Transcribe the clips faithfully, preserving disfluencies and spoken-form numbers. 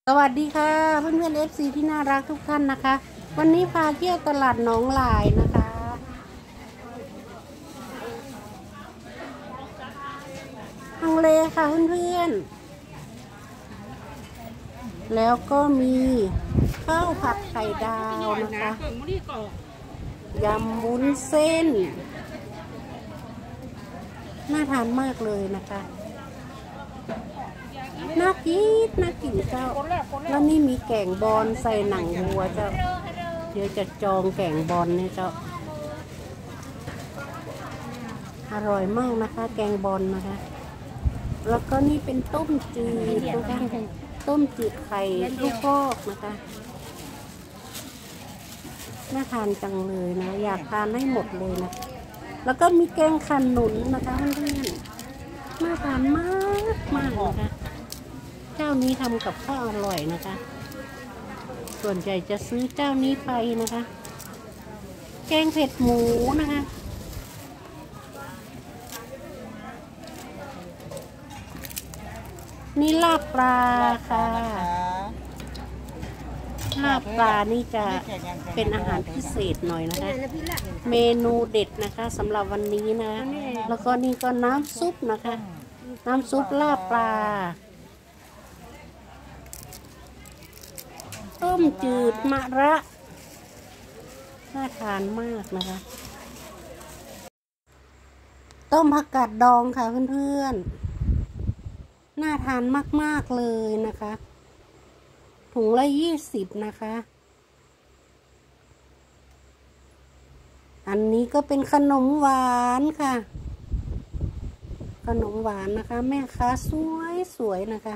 สวัสดีค่ะเพื่อนเพื่อนเอฟซีที่น่ารักทุกท่านนะคะ วันนี้พาเที่ยวตลาดหนองหลายนะคะฮังเลค่ะเพื่อนเพื่อนแล้วก็มีข้าวผัดไข่ดาวนะคะยำวุ้นเส้นน่าทานมากเลยนะคะน่ากินน่ากินเจ้าแล้วนี่มีแกงบอลใส่หนังวัวเจ้าเดี๋ยวจะจองแกงบอลเนี่ยเจ้าอร่อยมากนะคะแกงบอลนะคะแล้วก็นี่เป็นต้มจืดนะคะต้มจืดไข่ลูกกอกนะคะน่าทานจังเลยนะอยากทานให้หมดเลยนะแล้วก็มีแกงขนุนนะคะเพื่อนๆน่าทานมากมากนะคะเจ้านี้ทำกับข้าวอร่อยนะคะส่วนใหญ่จะซื้อเจ้านี้ไปนะคะแกงเผ็ดหมูนะคะนี่ลาบปลาค่ะลาบปลานี่จะเป็นอาหารพิเศษหน่อยนะคะเมนูเด็ดนะคะสำหรับวันนี้นะแล้วก็นี่ก็น้ำซุปนะคะน้ำซุปลาบปลาต้มจืดมะระน่าทานมากนะคะต้มผักกาดดองค่ะเพื่อนๆน่าทานมากๆเลยนะคะถุงละยี่สิบนะคะอันนี้ก็เป็นขนมหวานค่ะขนมหวานนะคะแม่ค้าสวยสวยนะคะ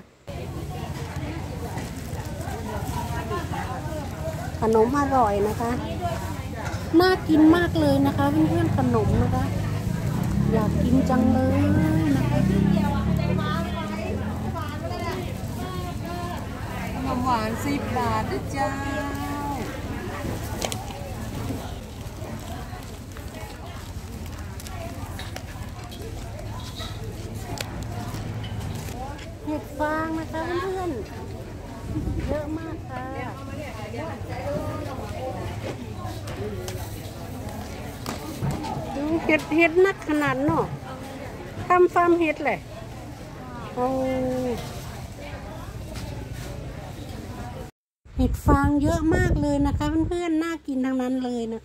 ขนมอร่อยนะคะน่ากินมากเลยนะคะเพื่อนๆขนมนะคะอยากกินจังเลยนะคะขนมหวานสิบบาทนะเจ้าเห็ดฟางนะคะเพื่อนๆเยอะมากค่ะดูเห็ดเห็ดนักขนาดเนาะทำฟาร์มเห็ดเลยโอ้เห็ดฟางเยอะมากเลยนะคะเพื่อนๆน่ากินทั้งนั้นเลยนะ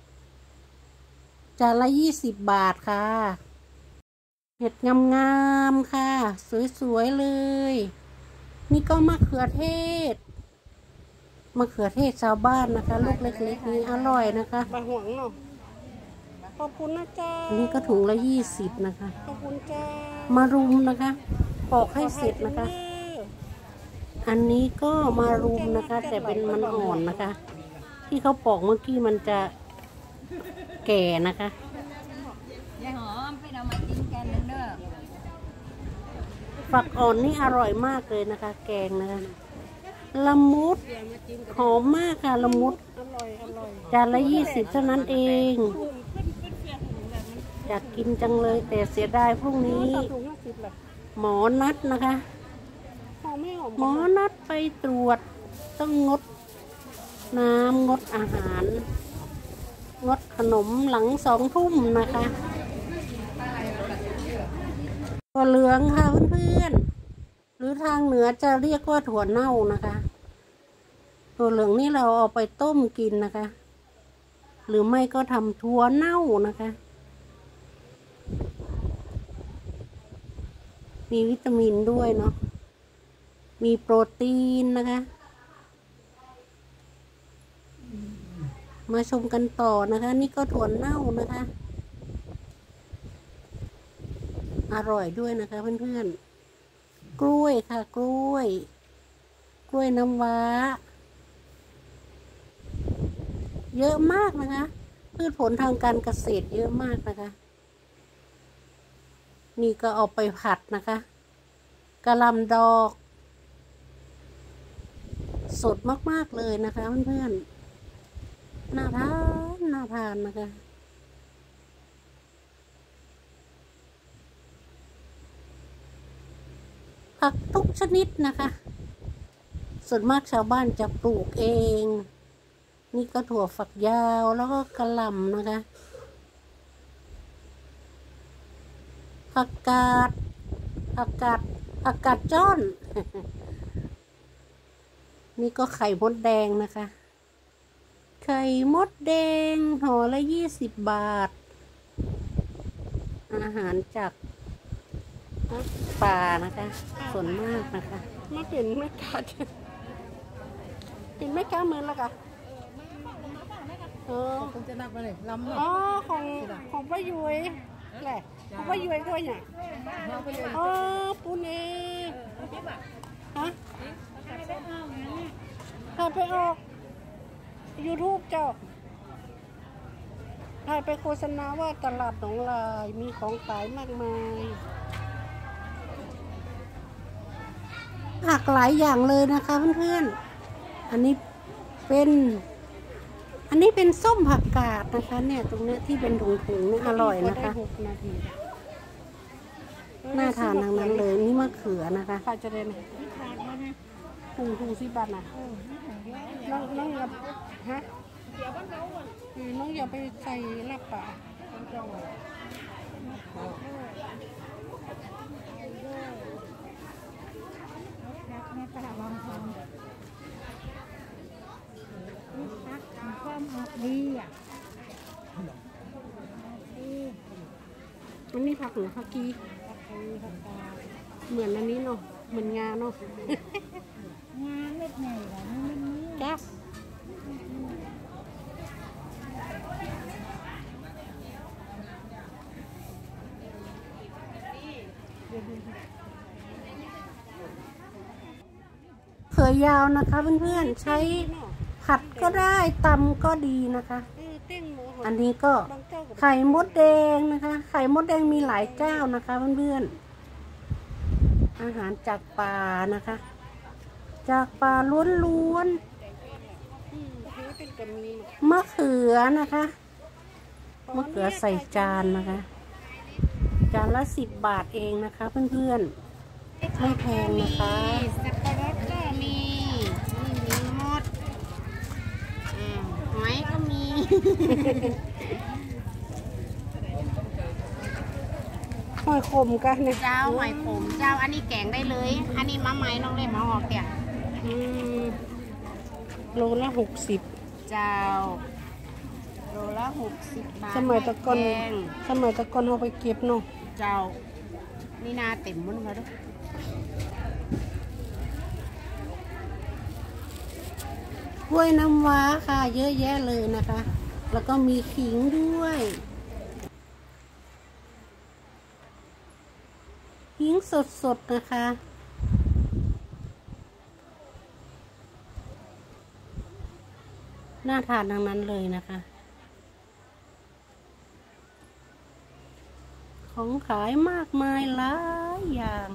จานละยี่สิบบาทค่ะเห็ดงามๆค่ะสวยๆเลยนี่ก็มะเขือเทศมะเขือเทศชาวบ้านนะคะลูกเล็กๆนี้อร่อยนะคะบะหวงเนาะขอบคุณนะจ๊ะอันนี้ก็ถุงละยี่สิบนะคะขอบคุณจ้ามารุมนะคะปอกให้เสร็จนะคะอันนี้ก็มารุมนะคะแต่เป็นมันอ่อนนะคะที่เขาปอกเมื่อกี้มันจะแก่นะคะยายหอมไปเอามาจิ้มแกงนึงเด้อฝักอ่อนนี่อร่อยมากเลยนะคะแกงนะคะละมุดหอมมากค่ะละมุดจานละยี่สิบเท่านั้นเองอยากกินจังเลยแต่เสียดายพรุ่งนี้หมอนัดนะคะหมอนัดไปตรวจต้องงดน้ำงดอาหารงดขนมหลังสองทุ่มนะคะถั่วเหลืองค่ะเพื่อนๆหรือทางเหนือจะเรียกว่าถั่วเน่านะคะถั่วเหลืองนี่เราเอาไปต้มกินนะคะหรือไม่ก็ทำถั่วเน่านะคะมีวิตามินด้วยเนาะมีโปรตีนนะคะมาชมกันต่อนะคะนี่ก็ถั่วเน่านะคะอร่อยด้วยนะคะเพื่อนๆกล้วยค่ะกล้วยกล้วยน้ำว้าเยอะมากนะคะพืชผลทางการเกษตรเยอะมากนะคะนี่ก็เอาไปผัดนะคะกะหล่ำดอกสดมากๆเลยนะคะเพื่อนๆน่าทานน่าทานนะคะผักทุกชนิดนะคะส่วนมากชาวบ้านจะปลูกเองนี่ก็ถั่วฝักยาวแล้วก็กระหล่ำนะคะผักกาดผักกาดผักกาดจ้อน นี่ก็ไข่มดแดงนะคะไข่มดแดงห่อละยี่สิบบาทอาหารจากป่านะคะส่วนมากนะคะมาเป็นแม่กาเป็นแม่กาเหมือนละกะเออคงจะนับไปเลยลำอ๋อของของป้ายุ้ยแหละของป้ายุ้ยก็เนี่ยอ๋อปูเน่ฮะถ่ายไปออกยูทูบเจ้าถ่ายไปโฆษณาว่าตลาดหนองลายมีของขายมากมายผักหลายอย่างเลยนะคะเพื่อนๆอันนี้เป็นอันนี้เป็นส้มผักกาดนะคะเนี่ยตรงนี้ที่เป็นถุงๆเนี่ยอร่อยนะคะน่าทานทั้งนั้นเลยนี่มะเขือนะคะใครจะได้ไหมถุงถุงสิบบาทนะน้องน้องอย่าฮะน้องอย่าไปใส่ลาบป่าความออกดีอ่ะอันนี้ผักหรือผักกีเหมือนอันนี้เนาะเหมือนงาเนาะงานเม็ดใหญ่กว่านี่มันนี่จ้าเขือยาวนะคะเพื่อนๆใช้ผัดก็ได้ตำก็ดีนะคะอันนี้ก็ไข่มดแดงนะคะไข่มดแดงมีหลายเจ้านะคะเพื่อนๆอาหารจากป่านะคะจากป่าล้วนๆมะเขือนะคะมะเขือใส่จานนะคะจานละสิบบาทเองนะคะเพื่อนๆไม่แพงนะคะสับปะรดก็มีมีหมดหอยก็มีหอยขมกันเนี่ยเจ้าหอยขมเจ้าอันนี้แกงได้เลยอันนี้มะไม้น้องเล่มาออกเตี่ยโลละหกสิบเจ้าโลละหกสิบบาทสมัยตะกอนสมัยตะกอนเอาไปเก็บเนาะเจ้านี่นาเต็มหมดเลยด้วยกล้วยน้ำว้าค่ะเยอะแยะเลยนะคะแล้วก็มีขิงด้วยขิงสดๆนะคะน่าทานทั้งนั้นเลยนะคะของขายมากมายหลายอย่าง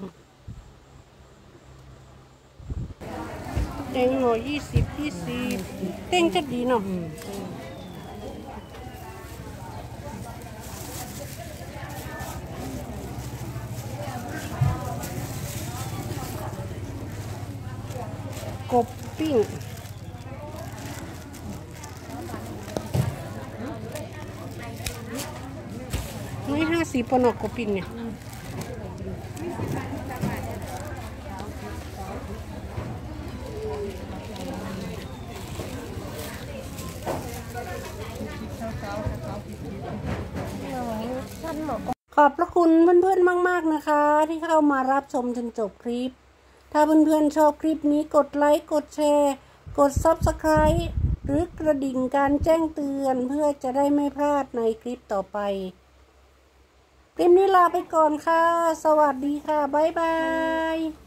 เต็งหน่อยยี่สิบยี่สิบเต็งจะดีเนาะกบปิ้งไม่ห้าสิบปนกกบปิ้งเนี่ยขอบพระคุณเพื่อนๆมากๆนะคะที่เข้ามารับชมจนจบคลิปถ้าเพื่อนๆชอบคลิปนี้กดไลค์กดแชร์กด ซับสไครบ์ หรือกระดิ่งการแจ้งเตือนเพื่อจะได้ไม่พลาดในคลิปต่อไปคลิปนี้ลาไปก่อนค่ะสวัสดีค่ะบ๊ายบาย